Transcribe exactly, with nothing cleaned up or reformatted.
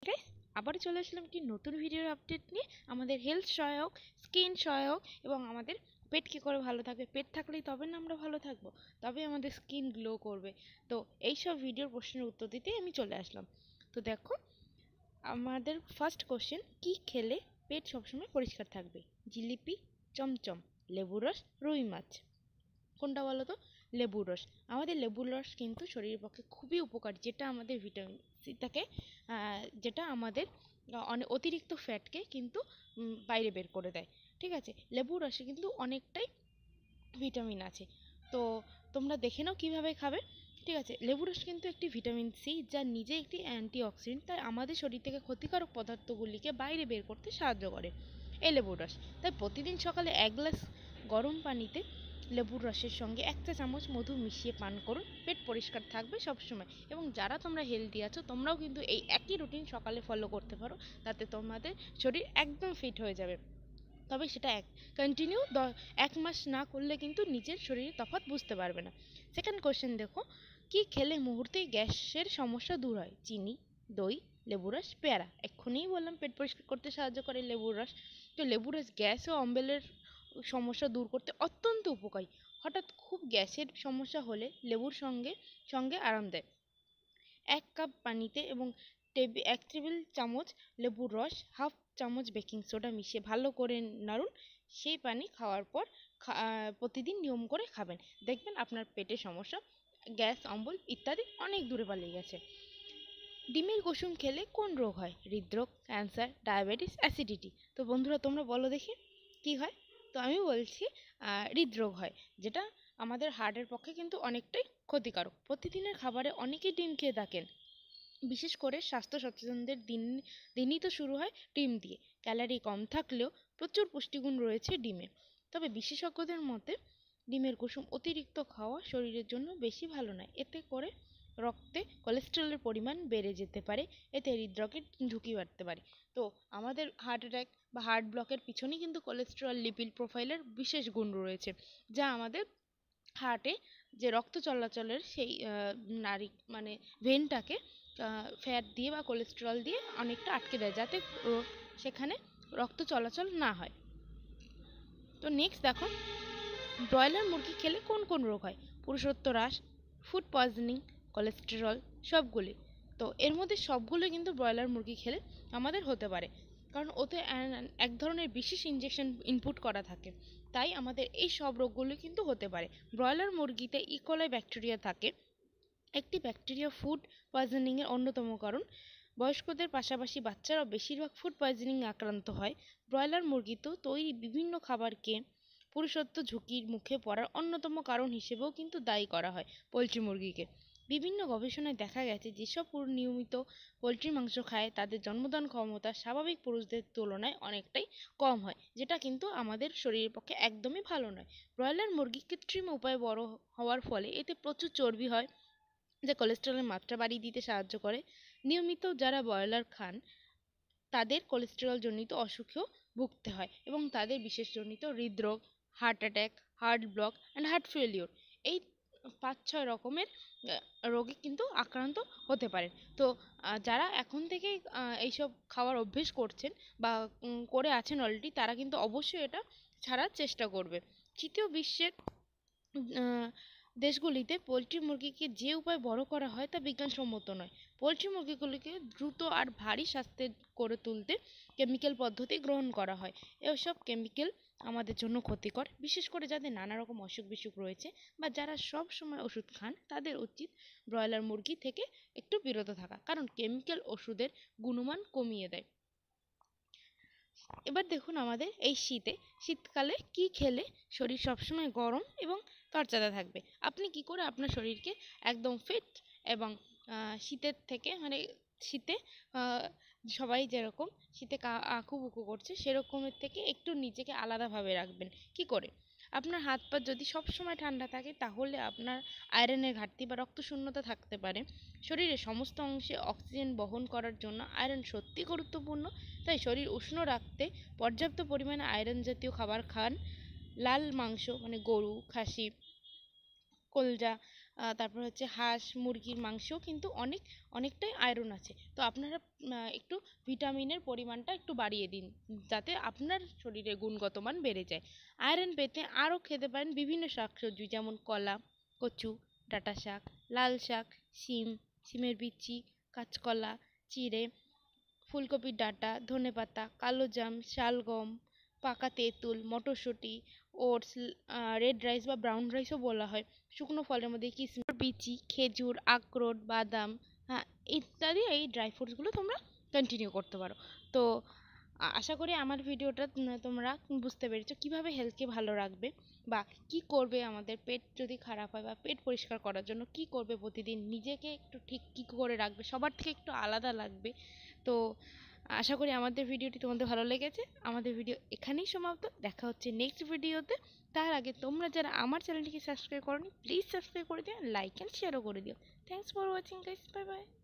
Guys, আবার চলে আসলাম একটি নতুন ভিডিওর আপডেট নিয়ে। আমাদের হেলথ সহায়ক, স্কিন সহায়ক এবং আমাদের পেট কী করে ভালো থাকবে, পেট থাকলেই তবে না আমরা ভালো থাকবো, তবে আমাদের স্কিন গ্লো করবে। তো এইসব ভিডিওর প্রশ্নের উত্তর দিতেই আমি চলে আসলাম। তো দেখো, আমাদের ফার্স্ট কোশ্চেন, কি খেলে পেট সবসময় পরিষ্কার থাকবে? জিলিপি, চমচম, লেবুর রস, রুই মাছ। কোনটা বলো তো? লেবুর রস। আমাদের লেবুর রস কিন্তু শরীরের পক্ষে খুবই উপকারী, যেটা আমাদের ভিটামিন সি থাকে, যেটা আমাদের অনেক অতিরিক্ত ফ্যাটকে কিন্তু বাইরে বের করে দেয়। ঠিক আছে, লেবুর রসে কিন্তু অনেকটাই ভিটামিন আছে। তো তোমরা দেখে নাও কীভাবে খাবে। ঠিক আছে, লেবুর রস কিন্তু একটি ভিটামিন সি, যা নিজে একটি অ্যান্টিঅক্সিডেন্ট, তাই আমাদের শরীর থেকে ক্ষতিকারক পদার্থগুলিকে বাইরে বের করতে সাহায্য করে এই লেবুর রস। তাই প্রতিদিন সকালে এক গ্লাস গরম পানিতে লেবুর রসের সঙ্গে এক চা চামচ মধু মিশিয়ে পান করুন, পেট পরিষ্কার থাকবে সবসময়। এবং যারা তোমরা হেলদি আছো, তোমরাও কিন্তু এই একই রুটিন সকালে ফলো করতে পারো, তাতে তোমাদের শরীর একদম ফিট হয়ে যাবে। তবে সেটা এক কন্টিনিউ এক মাস না করলে কিন্তু নিজের শরীরে তফাৎ বুঝতে পারবে না। সেকেন্ড কোশ্চেন দেখো, কি খেলে মুহূর্তেই গ্যাসের সমস্যা দূর হয়? চিনি, দই, লেবুর রস, পেয়ারা। এক্ষুনিই বললাম পেট পরিষ্কার করতে সাহায্য করে লেবুর রস। তো লেবুর রস গ্যাস ও অম্বলের সমস্যা দূর করতে অত্যন্ত উপকারী। হঠাৎ খুব গ্যাসের সমস্যা হলে লেবুর সঙ্গে সঙ্গে আরাম দেয়। এক কাপ পানিতে এবং টেবিল এক টেবিল চামচ লেবুর রস, হাফ চামচ বেকিং সোডা মিশিয়ে ভালো করে নাড়ুন। সেই পানি খাওয়ার পর প্রতিদিন নিয়ম করে খাবেন, দেখবেন আপনার পেটের সমস্যা, গ্যাস, অম্বল ইত্যাদি অনেক দূরে পালিয়ে গেছে। ডিমের কুসুম খেলে কোন রোগ হয়? হৃদরোগ, ক্যান্সার, ডায়াবেটিস, অ্যাসিডিটি। তো বন্ধুরা তোমরা বলো দেখি কি হয়। তো আমি বলছি হৃদরোগ হয়, যেটা আমাদের হার্টের পক্ষে কিন্তু অনেকটাই ক্ষতিকারক। প্রতিদিনের খাবারে অনেকেই ডিম খেয়ে থাকেন, বিশেষ করে স্বাস্থ্য সচেতনদের দিন দিনই তো শুরু হয় ডিম দিয়ে। ক্যালোরি কম থাকলেও প্রচুর পুষ্টিগুণ রয়েছে ডিমে। তবে বিশেষজ্ঞদের মতে ডিমের কুসুম অতিরিক্ত খাওয়া শরীরের জন্য বেশি ভালো নয়। এতে করে রক্তে কোলেস্টেরলের পরিমাণ বেড়ে যেতে পারে, এতে হৃদরোগের ঝুঁকি বাড়তে পারে। তো আমাদের হার্ট অ্যাটাক বা হার্ট ব্লকের পিছনেই কিন্তু কোলেস্টেরল লিপিড প্রোফাইলের বিশেষ গুণ রয়েছে, যা আমাদের হার্টে যে রক্ত চলাচলের সেই নারী মানে ভেনটাকে ফ্যাট দিয়ে বা কোলেস্টেরল দিয়ে অনেকটা আটকে দেয়, যাতে সেখানে রক্ত চলাচল না হয়। তো নেক্সট দেখো, ব্রয়লার মুরগি খেলে কোন কোন রোগ হয়? পুরুষত্ব হ্রাস, ফুড পয়জনিং, কোলেস্টেরল, সবগুলি। তো এর মধ্যে সবগুলো কিন্তু ব্রয়লার মুরগি খেলে আমাদের হতে পারে, কারণ ওতে এক ধরনের বিশেষ ইনজেকশন ইনপুট করা থাকে, তাই আমাদের এই সব রোগগুলো কিন্তু হতে পারে। ব্রয়লার মুরগিতে ইকোলাই ব্যাকটেরিয়া থাকে, একটি ব্যাকটেরিয়া ফুড পয়জনিংয়ের অন্যতম কারণ। বয়স্কদের পাশাপাশি বাচ্চারাও বেশিরভাগ ফুড পয়জনিং আক্রান্ত হয়। ব্রয়লার মুরগিতেও তৈরি বিভিন্ন খাবারকে পুরুষত্ব ঝুঁকির মুখে পড়ার অন্যতম কারণ হিসেবেও কিন্তু দায়ী করা হয় পোলট্রি মুরগিকে। বিভিন্ন গবেষণায় দেখা গেছে, যেসব নিয়মিত পোলট্রি মাংস খায় তাদের জন্মদান ক্ষমতা স্বাভাবিক পুরুষদের তুলনায় অনেকটাই কম হয়, যেটা কিন্তু আমাদের শরীরের পক্ষে একদমই ভালো নয়। ব্রয়লার মুরগি কৃত্রিম উপায়ে বড় হওয়ার ফলে এতে প্রচুর চর্বি হয়, যা কোলেস্টেরলের মাত্রা বাড়িয়ে দিতে সাহায্য করে। নিয়মিত যারা ব্রয়লার খান তাদের কোলেস্টেরল জনিত অসুখেও ভুগতে হয় এবং তাদের বিশেষজনিত হৃদরোগ, heart attack, heart block and heart failure, এই পাঁচ ছয় রকমের রোগে কিন্তু আক্রান্ত হতে পারে। তো যারা এখন থেকেই এইসব খাওয়ার অভ্যেস করছেন বা করে আছেন অলরেডি, তারা কিন্তু অবশ্যই এটা ছাড়ার চেষ্টা করবে। তৃতীয় বিশ্বের দেশগুলিতে পোলট্রি মুরগিকে যে উপায়ে বড় করা হয় তা বিজ্ঞানসম্মত নয়। পোলট্রি মুরগিগুলিকে দ্রুত আর ভারী স্বাস্থ্যের করে তুলতে কেমিক্যাল পদ্ধতি গ্রহণ করা হয়। এসব কেমিক্যাল আমাদের জন্য ক্ষতিকর, বিশেষ করে যাদের নানা রকম অসুখ বিসুখ রয়েছে বা যারা সব সময় ওষুধ খান, তাদের উচিত ব্রয়লার মুরগি থেকে একটু বিরত থাকা, কারণ কেমিক্যাল ওষুধের গুণমান কমিয়ে দেয়। এবার দেখুন, আমাদের এই শীতে শীতকালে কি খেলে শরীর সবসময় গরম এবং তরতাজা থাকবে? আপনি কি করে আপনার শরীরকে একদম ফিট এবং শীতের থেকে মানে শীতে সবাই যেরকম শীতে আঁকুবুকু করছে সেরকমের থেকে একটু নিজেকে আলাদাভাবে রাখবেন? কি করে? আপনার হাত পা যদি সবসময় ঠান্ডা থাকে, তাহলে আপনার আয়রনের ঘাটতি বা রক্তশূন্যতা থাকতে পারে। শরীরের সমস্ত অংশে অক্সিজেন বহন করার জন্য আয়রন সত্যি গুরুত্বপূর্ণ, তাই শরীর উষ্ণ রাখতে পর্যাপ্ত পরিমাণে আয়রন জাতীয় খাবার খান। লাল মাংস মানে গরু, খাসি, কলজা, তারপর হচ্ছে হাঁস মুরগির মাংসও কিন্তু অনেক অনেকটাই আয়রন আছে। তো আপনারা একটু ভিটামিনের পরিমাণটা একটু বাড়িয়ে দিন, যাতে আপনার শরীরে গুণগত মান বেড়ে যায়। আয়রন পেতে আরও খেতে পারেন বিভিন্ন শাকসবজি, যেমন কলা, কচু, ডাঁটা শাক, লাল শাক, শিম, শিমের বিচি, কাঁচকলা, চিড়ে, ফুলকপির ডাঁটা, ধনেপাতা, কালো জাম, শালগম, পাকা তেঁতুল, মটরশুঁটি, ওটস, রেড রাইস বা ব্রাউন রাইসও বলা হয়, শুকনো ফলের মধ্যে কিশমিশ, বিচি, খেজুর, আখরোট, বাদাম, হ্যাঁ ইত্যাদি এই ড্রাই ফ্রুটসগুলো তোমরা কন্টিনিউ করতে পারো। তো আশা করি আমার ভিডিওটা তোমরা বুঝতে পেরেছো কীভাবে হেলথকে ভালো রাখবে, বা কি করবে আমাদের পেট যদি খারাপ হয়, বা পেট পরিষ্কার করার জন্য কি করবে, প্রতিদিন নিজেকে একটু ঠিক কী করে রাখবে, সবার থেকে একটু আলাদা লাগবে। তো আশা করি আমাদের ভিডিওটি তোমাদের ভালো লেগেছে। আমাদের ভিডিও এখানেই সমাপ্ত, দেখা হচ্ছে নেক্সট ভিডিওতে। তার আগে তোমরা যারা আমার চ্যানেলটিকে সাবস্ক্রাইব করোনি, প্লিজ সাবস্ক্রাইব করে দিও, লাইক অ্যান্ড শেয়ারও করে দিও। Thanks for watching guys, bye by.